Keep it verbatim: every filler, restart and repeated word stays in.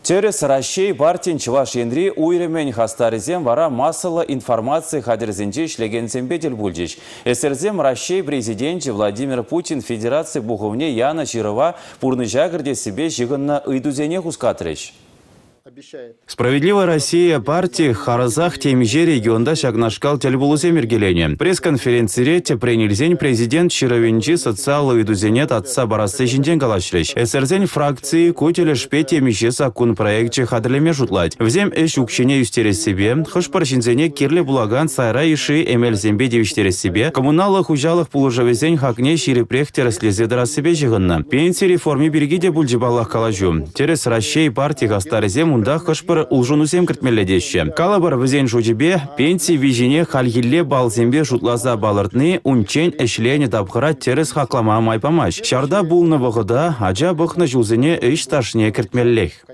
Через Россия партин чываш ендри уйремен хастаризем вара массалы информации хадерзенче шлеген бедел бульдич. Эсерзем Россия президенті Владимир Путин Федерации Буховне Яна Чирова пурны жагырде себе жигынна ыйдузене хускатрыш. Справедливая Россия партии Харазах темиже регионда шагнашкал тельбулузе мергелене. Пресс-конференции принялзень президент Чировинчи социалы идузенет отца барасы жинден галашлеш. Эсерзень фракции кутеле шпете мише сакун проекте хадлеме жутлать. Взем эш укшене юстерес себе, хышпар жинзене кирле булаган сайра иши эмель зембе девиштерес себе, коммуналых ужалых пулужавезень хакне ширепрехтер слезедра себе жигынна. Пенсии реформе берегиде бульджибалах калажу. Терес Россия партии хастарзем да хышпыр улжунусем кіртмеледеші. Калабар візен жудебе, пенсии вижене хальгилле балзембе жутлаза балыртны унчен эшлене тапқыра терес хаклама майпамаш. Шарда булны вғыда, ажа бұқны жузыне үш ташне кіртмеллех.